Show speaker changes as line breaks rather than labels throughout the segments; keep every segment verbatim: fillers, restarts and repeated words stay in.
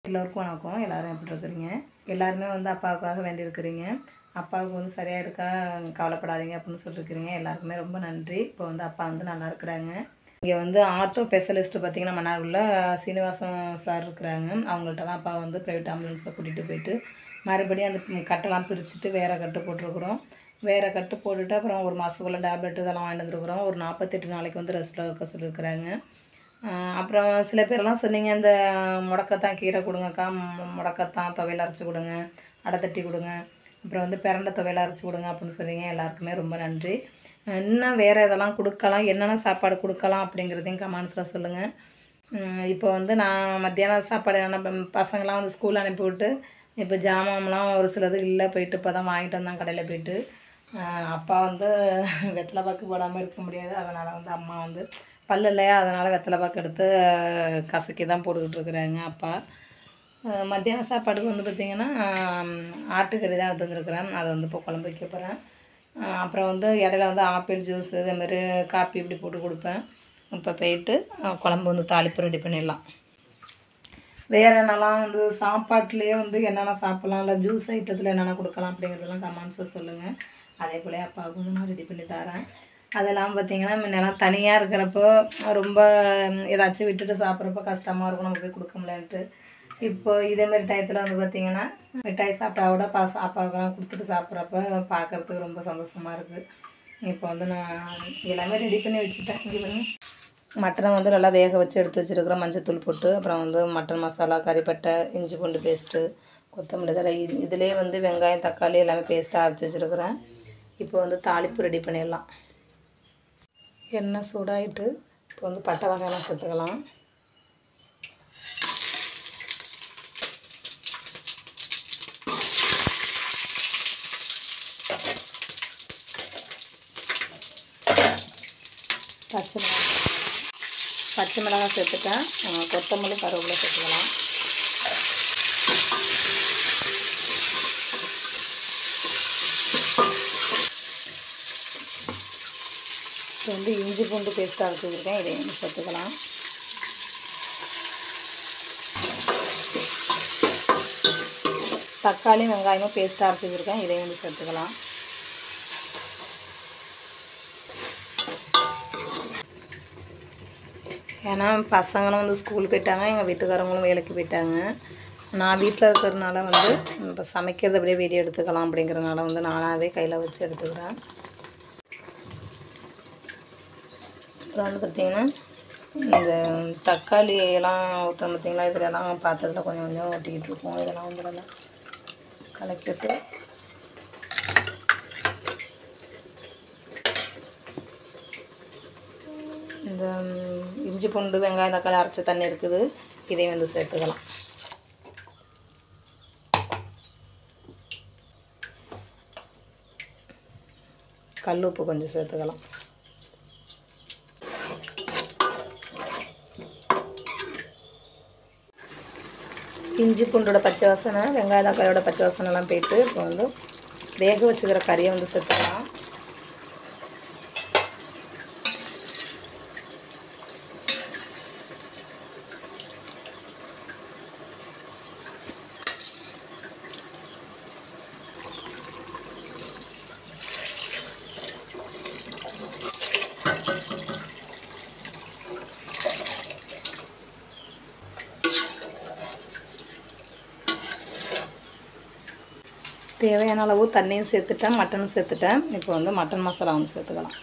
எல்லோருக்கும் வணக்கம். எல்லோரும் எப்படி இருக்கிறீங்க? எல்லாருமே வந்து அப்பாவுக்காக வேண்டியிருக்கிறீங்க. அப்பாவுக்கு வந்து சரியாக இருக்கா, கவலைப்படாதீங்க அப்படின்னு சொல்லியிருக்கிறீங்க. எல்லாருக்குமே ரொம்ப நன்றி. இப்போ வந்து அப்பா வந்து நல்லா இருக்கிறாங்க. இங்கே வந்து ஆர்த்தோ ஸ்பெஷலிஸ்ட்டு பார்த்திங்கன்னா மன்னார்குடியில் சீனிவாசன் சார் இருக்கிறாங்க. அவங்கள்ட்ட தான் அப்பா வந்து ப்ரைவேட் ஆம்புலன்ஸில் கூட்டிகிட்டு போயிட்டு மறுபடியும் அந்த கட்டெல்லாம் பிரிச்சுட்டு வேறு கட்டு போட்டிருக்குறோம். வேறு கட்டு போட்டுட்டு அப்புறம் ஒரு மாதத்துக்குள்ள டேப்லெட் இதெல்லாம் வாங்கிட்டு வந்துருக்குறோம். ஒரு நாற்பத்தெட்டு நாளைக்கு வந்து ரெஸ்ட்டில் இருக்க சொல்லியிருக்கிறாங்க. அப்புறம் சில பேரெல்லாம் சொன்னீங்க, இந்த முடக்கத்தான் கீரை கொடுங்கக்கா, முடக்கத்தான் துவையல் அரைச்சி கொடுங்க, அடை தட்டி கொடுங்க, அப்புறம் வந்து பிரண்டை துவையல் அரைச்சி கொடுங்க அப்படின்னு சொன்னீங்க. எல்லாருக்குமே ரொம்ப நன்றி. இன்னும் வேறு இதெல்லாம் கொடுக்கலாம், என்னென்ன சாப்பாடு கொடுக்கலாம் அப்படிங்கிறதையும் கமெண்ட்ஸில் சொல்லுங்கள். இப்போ வந்து நான் மத்தியானம் சாப்பாடு என்ன பசங்களாம் வந்து ஸ்கூல் அனுப்பிவிட்டு இப்போ ஜாமான்லாம் ஒரு சிலது இல்லை, போயிட்டு இப்போ தான் வாங்கிட்டு வந்தாங்க கடையில் போயிட்டு. அப்பா வந்து வெத்தலை பாக்கு போடாமல் இருக்க முடியாது, அதனால் வந்து அம்மா வந்து பல் இல்லையா, அதனால் வெத்தலை பாக்கு எடுத்து கசக்கி தான் போட்டுக்கிட்டு இருக்கிறாங்க அப்பா. மத்தியானம் சாப்பாடுக்கு வந்து பார்த்திங்கன்னா ஆட்டுக்கறி தான் எடுத்து வந்துருக்குறேன். அதை வந்து இப்போ குழம்பு வைக்க போகிறேன். அப்புறம் வந்து இடையில வந்து ஆப்பிள் ஜூஸ் இதேமாரி காப்பி இப்படி போட்டு கொடுப்பேன். இப்போ போயிட்டு குழம்பு வந்து தாளிப்பு ரெடி பண்ணிடலாம். வேறு என்னெல்லாம் வந்து சாப்பாட்லேயே வந்து என்னென்ன சாப்பிட்லாம், இல்லை ஜூஸ் ஐட்டத்தில் என்னென்ன கொடுக்கலாம் அப்படிங்கிறதெல்லாம் கமெண்ட்ஸை சொல்லுங்கள். அதே போல் அப்பாவுக்கு வந்து நான் ரெடி பண்ணி தரேன். அதெல்லாம் பார்த்திங்கன்னா முன்னெல்லாம் தனியாக இருக்கிறப்போ ரொம்ப ஏதாச்சும் விட்டுட்டு சாப்பிட்றப்போ கஷ்டமாக இருக்கும், நம்ம போய் கொடுக்க முடியலன்ட்டு. இப்போ இதேமாரி டயத்தில் வந்து பார்த்திங்கன்னா மிட்டாய் சாப்பிட்டா கூட பா அப்பாவுக்கெல்லாம் கொடுத்துட்டு சாப்பிட்றப்ப பார்க்குறதுக்கு ரொம்ப சந்தோஷமாக இருக்குது. இப்போ வந்து நான் எல்லாமே ரெடி பண்ணி வச்சுட்டேன். இங்கே வந்து மட்டனை வந்து நல்லா வேக வச்சு எடுத்து வச்சுருக்கிறேன், மஞ்சத்தூள் போட்டு. அப்புறம் வந்து மட்டன் மசாலா, கறிப்பட்டை, இஞ்சி பூண்டு பேஸ்ட்டு, கொத்தமல்லி தழை, இது இதிலே வந்து வெங்காயம் தக்காளி எல்லாமே பேஸ்ட்டாக அரைச்சி வச்சுருக்கிறேன். இப்போ வந்து தாளிப்பு ரெடி பண்ணிடலாம். எண்ணெய் சூடாகிட்டு இப்போ வந்து பட்டை வகையெல்லாம் சேர்த்துக்கலாம். பச்சை மிளகாய் பச்சை மிளகாய் சேர்த்துட்டேன். கொத்தமல்லி கருவேப்பிலை சேர்த்துக்கலாம். இப்போ வந்து இஞ்சி பூண்டு பேஸ்ட்டாக அரைச்சி வச்சுருக்கேன், இதை வந்து சேர்த்துக்கலாம். தக்காளி வெங்காயமும் பேஸ்ட்டாக அரைச்சி வச்சுருக்கேன், இதை வந்து சேர்த்துக்கலாம். ஏன்னா பசங்களும் வந்து ஸ்கூல் போயிட்டாங்க, எங்கள் வீட்டுக்காரங்களும் வேலைக்கு போயிட்டாங்க. நான் வீட்டில் இருக்கிறதுனால வந்து இப்போ சமைக்கிறது அப்படியே வீடியோ எடுத்துக்கலாம் அப்படிங்கிறதுனால வந்து நானாகவே கையில் வச்சு எடுத்துக்கிறேன். அப்புறம் வந்து பார்த்திங்கன்னா இந்த தக்காளி எல்லாம் ஊற்ற பார்த்திங்களா, இதிலெல்லாம் பாத்திரத்தில் கொஞ்சம் கொஞ்சம் ஒட்டிக்கிட்டு இருக்கோம். இதெல்லாம் வந்து நல்லா கலக்கிட்டு இந்த இஞ்சி பூண்டு வெங்காயம் தக்காளி அரைச்ச தண்ணி இருக்குது, இதை வந்து சேர்த்துக்கலாம். கல் உப்பு கொஞ்சம் சேர்த்துக்கலாம். இஞ்சி பூண்டோட பச்சை வாசனை, வெங்காய தக்காளியோட பச்சை வாசனைலாம் போயிட்டு இப்போ வந்து வேக வச்சுக்கிற கறியை வந்து சேர்த்துக்கலாம். தேவையான அளவு தண்ணியும் சேர்த்துட்டேன், மட்டனும் சேர்த்துட்டேன். இப்போ வந்து மட்டன் மசாலா வந்து சேர்த்துக்கலாம்.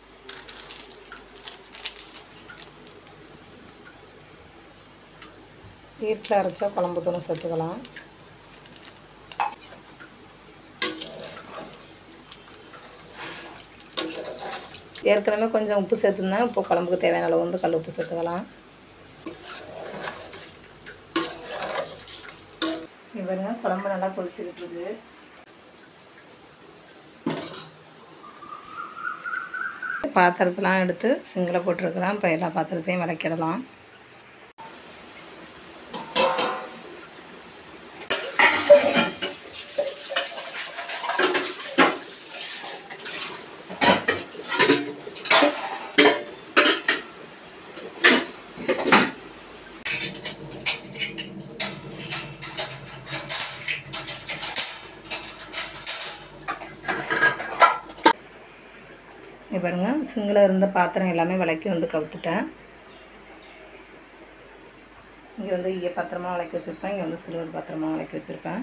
வீட்டில் அரைச்சா குழம்பு தூளும் சேர்த்துக்கலாம். ஏற்கனவே கொஞ்சம் உப்பு சேர்த்துருந்தேன், இப்போ குழம்புக்கு தேவையான அளவு வந்து கல் உப்பு சேர்த்துக்கலாம். இவருங்க குழம்பு நல்லா கொதிச்சுக்கிட்டு இருக்குது. பாத்திரத்தெலாம் எடுத்து சிங்கில் போட்டிருக்கிறேன். இப்போ எல்லா பாத்திரத்தையும் விளக்கிடலாம். இப்போ பாருங்கள் சிங்கில் இருந்த பாத்திரம் எல்லாமே விளக்கி வந்து கவுத்துட்டேன். இங்கே வந்து ஈய பாத்திரமாக விளக்கி வச்சுருப்பேன், இங்கே வந்து சில்வர் பாத்திரமாக விளக்கி வச்சுருப்பேன்.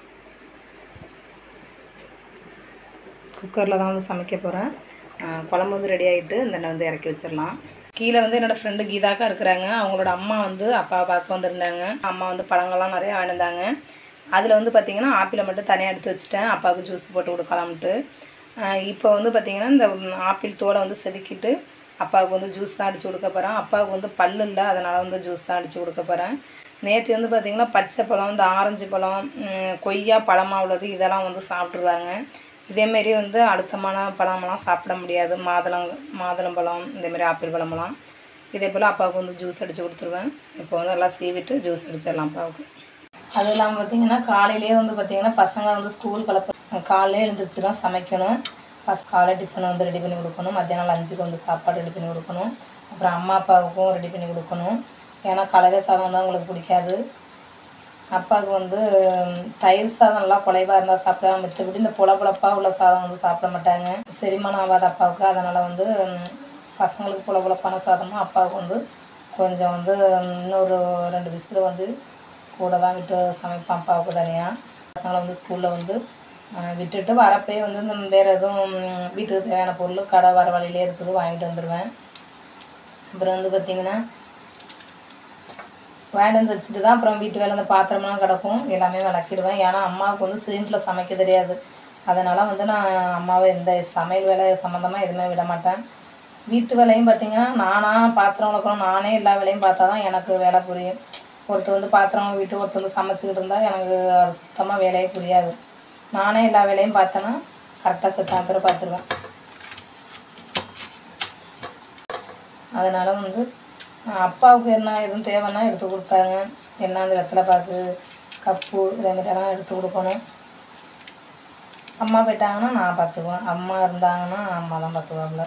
குக்கரில் தான் வந்து சமைக்க போகிறேன். குழம்பு வந்து ரெடி ஆகிட்டு இந்த வந்து இறக்கி வச்சிடலாம். கீழே வந்து என்னோடய ஃப்ரெண்டு கீதாக்கா இருக்கிறாங்க. அவங்களோட அம்மா வந்து அப்பாவை பார்க்க வந்திருந்தாங்க. அம்மா வந்து பழங்கள்லாம் நிறையா வாங்கியிருந்தாங்க. அதில் வந்து பார்த்திங்கன்னா ஆப்பிளை மட்டும் தனியாக எடுத்து வச்சுட்டேன், அப்பாவுக்கு ஜூஸ் போட்டு கொடுக்கலாம்ட்டு. இப்போ வந்து பார்த்திங்கன்னா இந்த ஆப்பிள் தோலை வந்து செதுக்கிட்டு அப்பாவுக்கு வந்து ஜூஸ் தான் அடித்து கொடுக்க போகிறேன். அப்பாவுக்கு வந்து பல் இல்லை, அதனால் வந்து ஜூஸ் தான் அடித்து கொடுக்க போகிறேன். நேற்று வந்து பார்த்திங்கன்னா பச்சை பழம், இந்த ஆரஞ்சு பழம், கொய்யா பழமாக உள்ளது இதெல்லாம் வந்து சாப்பிட்ருவாங்க. இதேமாரி வந்து அழுத்தமான பழமெல்லாம் சாப்பிட முடியாது. மாதுளம் மாதுளம்பழம் இந்தமாரி ஆப்பிள் பழமெல்லாம் இதே போல் அப்பாவுக்கு வந்து ஜூஸ் அடித்து கொடுத்துருவேன். இப்போ வந்து எல்லாம் சீவிட்டு ஜூஸ் அடிச்சிடலாம் அப்பாவுக்கு. அது இல்லாமல் பார்த்திங்கன்னா காலையிலேயே வந்து பார்த்திங்கன்னா பசங்க வந்து ஸ்கூல் கலப்ப காலையிலே எழுந்திரிச்சு தான் சமைக்கணும். ஃபஸ்ட் காலை டிஃபன் வந்து ரெடி பண்ணி கொடுக்கணும், மத்தியானம் லஞ்சுக்கு வந்து சாப்பாடு ரெடி பண்ணி கொடுக்கணும், அப்புறம் அம்மா அப்பாவுக்கும் ரெடி பண்ணி கொடுக்கணும். ஏன்னா கலவை சாதம் தான் உங்களுக்கு பிடிக்காது. அப்பாவுக்கு வந்து தயிர் சாதம் நல்லா குலைவாக இருந்தால் சாப்பிடுவாங்க, மற்றபடி இந்த புல புலப்பாக உள்ள சாதம் வந்து சாப்பிட மாட்டாங்க. செரிமானம் ஆகாது அப்பாவுக்கு. அதனால் வந்து பசங்களுக்கு புல புலப்பான சாதமும் அப்பாவுக்கு வந்து கொஞ்சம் வந்து இன்னொரு ரெண்டு விசில் வந்து கூட தான் விட்டு சமைப்பேன் அப்பாவுக்கு தனியாக. பசங்களை வந்து ஸ்கூலில் வந்து விட்டுட்டு வரப்பே வந்து இந்த வேறு எதுவும் வீட்டுக்கு தேவையான பொருள் கடை வர வழியிலே இருக்குது வாங்கிட்டு வந்துடுவேன். அப்புறம் வந்து பார்த்திங்கன்னா வாங்கிட்டு வந்து வச்சுட்டு தான் அப்புறம் வீட்டு வேலை இந்த பாத்திரம்லாம் கிடக்கும் எல்லாமே விளக்கிடுவேன். ஏன்னா அம்மாவுக்கு வந்து சிலிண்டரில் சமைக்க தெரியாது. அதனால் வந்து நான் அம்மாவை எந்த சமையல் வேலை சம்மந்தமாக எதுவுமே விட மாட்டேன். வீட்டு வேலையும் பார்த்திங்கன்னா நானாக பாத்திரம் விளக்கணும், நானே எல்லா வேலையும் பார்த்தா தான் எனக்கு வேலை புரியும். ஒருத்தர் வந்து பாத்திரம் வீட்டு ஒருத்தர் வந்து சமைச்சிக்கிட்டு இருந்தால் எனக்கு அது சுத்தமாக வேலையே புரியாது. நானே எல்லா வேலையும் பார்த்தேன்னா கரெக்டாக செட்டான பேர் பார்த்துருவேன். அதனால் வந்து அப்பாவுக்கு என்ன எதுவும் தேவைன்னா எடுத்து கொடுப்பாங்க. என்ன அந்த வெத்தலை பாக்கு கப்பு இதேமாரியெல்லாம் எடுத்து கொடுக்கணும். அம்மா போயிட்டாங்கன்னா நான் பார்த்துக்குவேன், அம்மா இருந்தாங்கன்னா அம்மா தான் பார்த்துக்குவாங்கள.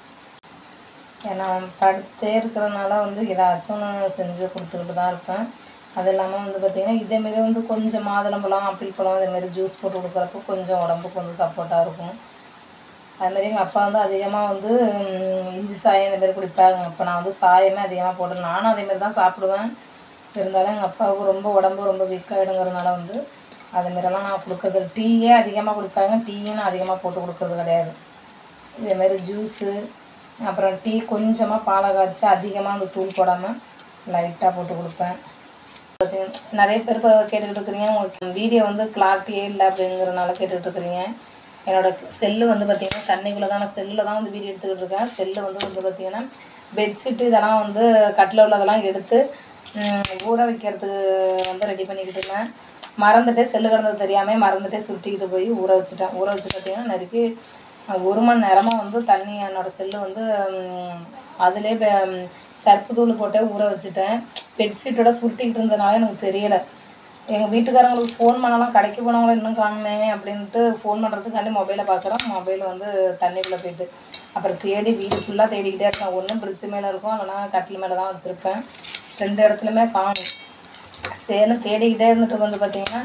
ஏன்னா படுத்தே இருக்கிறனால வந்து ஏதாச்சும் நான் செஞ்சு கொடுத்துக்கிட்டு தான் இருப்பேன். அது இல்லாமல் வந்து பார்த்திங்கன்னா இதேமாரி வந்து கொஞ்சம் மாதுளம்பழம் ஆப்பிள் பழம் இதேமாரி ஜூஸ் போட்டு கொடுக்குறப்போ கொஞ்சம் உடம்புக்கு வந்து சப்போர்ட்டாக இருக்கும். அதுமாரி எங்கள் அப்பா வந்து அதிகமாக வந்து இஞ்சி சாயம் இந்தமாரி குடிப்பாங்க. இப்போ நான் வந்து சாயமே அதிகமாக போடுறேன், நானும் அதேமாரி தான் சாப்பிடுவேன். இருந்தாலும் எங்கள் அப்பாவுக்கு ரொம்ப உடம்பு ரொம்ப வீக்காகிடுங்கிறதுனால வந்து அதுமாரிலாம் நான் கொடுக்குறது. டீயே அதிகமாக குடிப்பாங்க, டீயும் நான் அதிகமாக போட்டு கொடுக்குறது கிடையாது. இதேமாரி ஜூஸு அப்புறம் டீ கொஞ்சமாக பாலை காய்ச்சி அதிகமாக அந்த தூள் போடாமல் லைட்டாக போட்டு கொடுப்பேன். நிறைய பேர் இப்போ கேட்டுக்கிட்டு இருக்கிறீங்க, உங்களுக்கு வீடியோ வந்து கிளாரிட்டியே இல்லை அப்படிங்கிறதுனால கேட்டுக்கிட்டு இருக்கிறீங்க. என்னோடய செல்லு வந்து பார்த்திங்கன்னா தண்ணிக்குள்ளே தான், நான் செல்லில் தான் வந்து வீடியோ எடுத்துக்கிட்டு இருக்கேன். செல்லு வந்து வந்து பார்த்திங்கன்னா பெட்ஷீட்டு இதெல்லாம் வந்து கட்டில் உள்ளதெல்லாம் எடுத்து ஊற வைக்கிறதுக்கு வந்து ரெடி பண்ணிக்கிட்டு இருந்தேன். மறந்துட்டே செல்லு கிடந்தது தெரியாமல் மறந்துட்டே சுருட்டிக்கிட்டு போய் ஊற வச்சுட்டேன். ஊற வச்சு பார்த்திங்கன்னா நறுக்கி ஒரு மணி நேரமாக வந்து தண்ணி என்னோடய செல்லு வந்து அதிலே சர்ப்பு தூள் போட்டே ஊற வச்சுட்டேன். பெட்ஷீட்டோட சுருட்டிக்கிட்டு இருந்ததுனால எனக்கு தெரியலை. எங்கள் வீட்டுக்காரங்களுக்கு ஃபோன் பண்ணலாம், கடைக்கு போனவங்களும் இன்னும் காணுமே அப்படின்ட்டு ஃபோன் பண்ணுறதுக்காண்டி மொபைலை பார்க்குறேன். மொபைல் வந்து தண்ணிக்குள்ளே போய்ட்டு அப்புறம் தேடி வீடு ஃபுல்லாக தேடிக்கிட்டே இருக்கேன். ஒன்றும் ஃப்ரிட்ஜு மேலே இருக்கும், இல்லைனா கட்டில் மேலே தான் வச்சுருப்பேன். ரெண்டு இடத்துலையுமே காணும். சரின்னு தேடிக்கிட்டே இருந்துட்டு வந்து பார்த்திங்கன்னா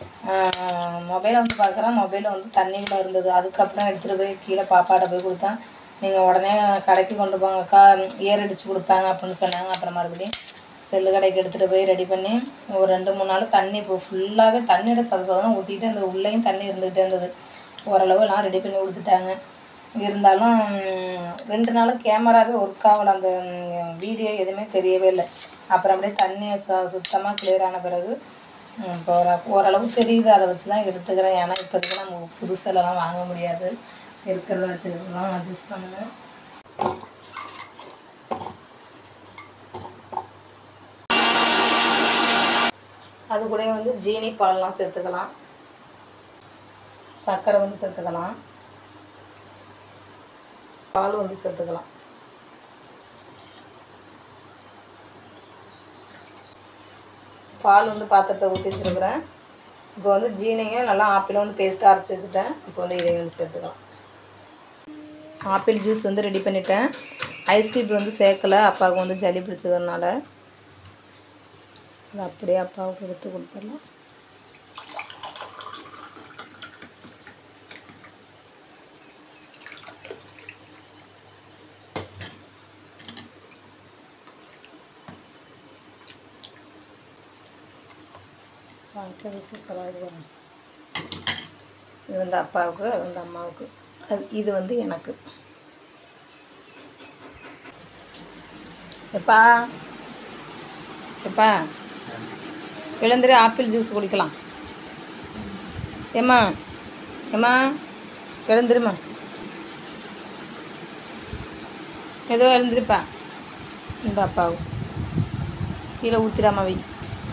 மொபைலை வந்து பார்க்குறேன், மொபைலில் வந்து தண்ணிக்குள்ளே இருந்தது. அதுக்கப்புறம் எடுத்துகிட்டு போய் கீழே பாப்பாட்ட போய் கொடுத்தேன். நீங்கள் உடனே கடைக்கு கொண்டு போங்கக்கா, ஏர் அடித்து கொடுப்பாங்க அப்படின்னு சொன்னாங்க. அப்புறம் மறுபடியும் செல்லு கடைக்கு எடுத்துகிட்டு போய் ரெடி பண்ணி ஒரு ரெண்டு மூணு நாள் தண்ணி இப்போ ஃபுல்லாகவே தண்ணியோட சத சதம் ஊற்றிக்கிட்டே இருந்தது. உள்ளேயும் தண்ணி இருந்துகிட்டே இருந்தது. ஓரளவு எல்லாம் ரெடி பண்ணி கொடுத்துட்டாங்க. இருந்தாலும் ரெண்டு நாளும் கேமராவே ஒர்க் ஆகலை, அந்த வீடியோ எதுவுமே தெரியவே இல்லை. அப்புறம் அப்படியே தண்ணியை ச சுத்தமாக கிளியர் ஆன பிறகு இப்போ ஓரளவு தெரியுது. அதை வச்சு தான் எடுத்துக்கிறேன். ஏன்னா இப்போதைக்கு நம்ம புது செல்லெல்லாம் வாங்க முடியாது, இருக்கிறத வச்சுக்கலாம் அட்ஜஸ்ட் பண்ணுவேன். அது கூட வந்து ஜீனி பாலெலாம் சேர்த்துக்கலாம், சர்க்கரை வந்து சேர்த்துக்கலாம், பால் வந்து சேர்த்துக்கலாம். பால் வந்து பாத்திரத்தை ஊற்றி வச்சுருக்கிறேன். இப்போ வந்து ஜீனியும் நல்லா ஆப்பிளும் வந்து பேஸ்ட்டாக அரைச்சி வச்சுட்டேன். இப்போ வந்து இதையும் வந்து சேர்த்துக்கலாம். ஆப்பிள் ஜூஸ் வந்து ரெடி பண்ணிட்டேன். ஐஸ்கிரீம் வந்து சேர்க்கலை, அப்பாவுக்கு வந்து சளி பிடிச்சதுனால அது அப்படியே அப்பாவுக்கு எடுத்து கொடுத்துடலாம். பார்க்கவே சூப்பராக இருக்கும். இது வந்து அப்பாவுக்கு, அது வந்து அம்மாவுக்கு, அது இது வந்து எனக்கு. எப்பா எப்பா எழுந்துரு, ஆப்பிள் ஜூஸ் குடிக்கலாம். ஏம்மா ஏம்மா எழுந்துருமா, ஏதோ எழுந்துருப்பா. இந்த அப்பாவும் கீழே ஊற்றிடாம வை.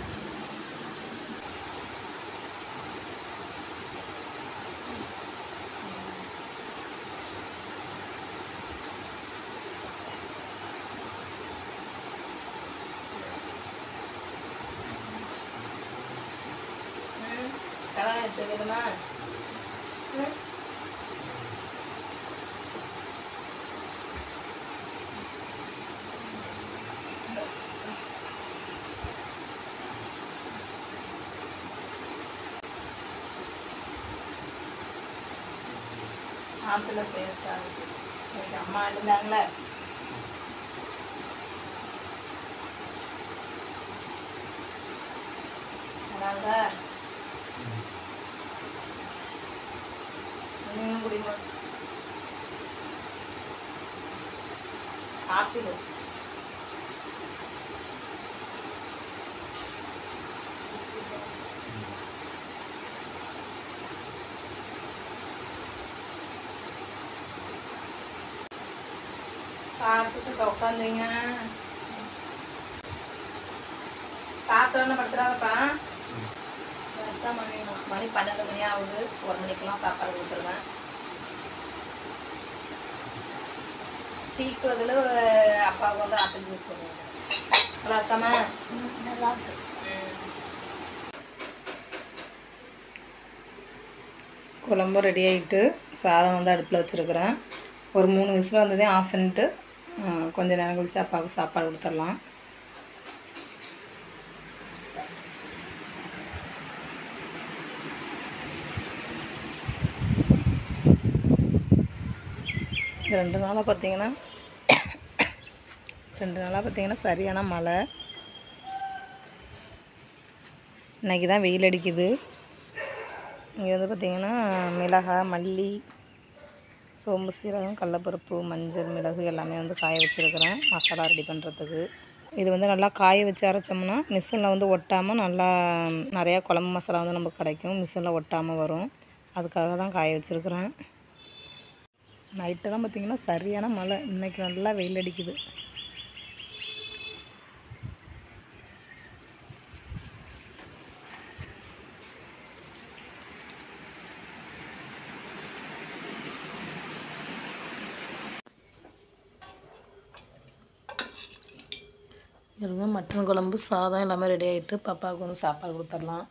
கல்யாணம் எடுத்துக்கணுமா? ஆற்றுல டேஸ்ட்டாக இருந்துச்சு. எனக்கு அம்மா இருந்தாங்களே, அதனால நீங்களும் குடிங்க. ஆப்பிள் சாப்பிட்டு சுத்த உட்காந்துங்க. சாப்பிட்டோன்னு படுத்துறாங்கப்பா. கரெக்டாக மணி மணி பன்னெண்டு மணி ஆகுது. ஒரு மணிக்கெல்லாம் சாப்பாடு கொடுத்துருவேன். டீக்கு அதில் அப்பாவுக்கு வந்து ஆப்பிள் ஜூஸ் பண்ணுவாங்க. நல்லா இருக்காமா? நல்லா இருக்கு. குழம்பும் ரெடி ஆகிட்டு, சாதம் வந்து அடுப்பில் வச்சுருக்குறேன். ஒரு மூணு விசில் வந்ததே ஆஃப் பண்ணிட்டு கொஞ்சம் நேரம் கழிச்சு அப்பாவுக்கு சாப்பாடு கொடுத்துடலாம். ரெண்டு நாளாக பார்த்தீங்கன்னா ரெண்டு நாளாக பார்த்தீங்கன்னா சரியான மழை. இன்றைக்கி தான் வெயில் அடிக்குது. இங்கே வந்து பார்த்திங்கன்னா மிளகாய், மல்லி, சோம்பு, சீரகம், கடலப்பருப்பு, மஞ்சள், மிளகு எல்லாமே வந்து காய வச்சுருக்கிறேன் மசாலா ரெடி பண்ணுறதுக்கு. இது வந்து நல்லா காய வச்சு அரைச்சோம்னா மிஷினில் வந்து ஒட்டாமல் நல்லா நிறையா குழம்பு மசாலா வந்து நமக்கு கிடைக்கும். மிஷினில் ஒட்டாமல் வரும். அதுக்காக தான் காய வச்சுருக்கிறேன். நைட்டெல்லாம் பார்த்திங்கன்னா சரியான மழை. இன்றைக்கி நல்லா வெயில் அடிக்குது. இருங்க, மட்டன் குழம்பு, சாதம் எல்லாமே ரெடி ஆகிட்டு பாப்பாவுக்கு வந்து சாப்பாடு கொடுத்துடலாம்.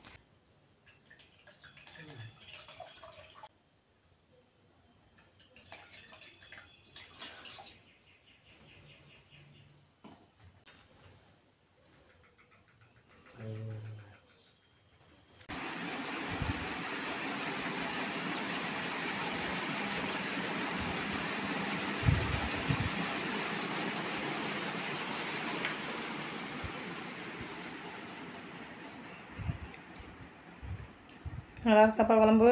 நல்லா இருக்காப்பா குழம்பு?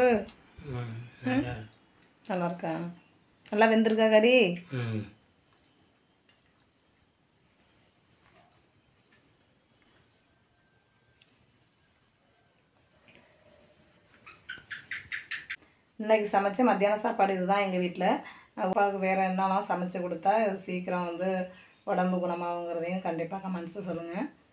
நல்லா இருக்கா? நல்லா வெந்திருக்கா கறி? இன்றைக்கி சமைச்ச மத்தியான சாப்பாடு இதுதான் எங்கள் வீட்டில். அப்பாவுக்கு வேறு என்னெல்லாம் சமைச்சு கொடுத்தா சீக்கிரம் வந்து உடம்பு குணமாகுங்கிறதையும் கண்டிப்பாக கமெண்ட்ஸில் சொல்லுங்கள்.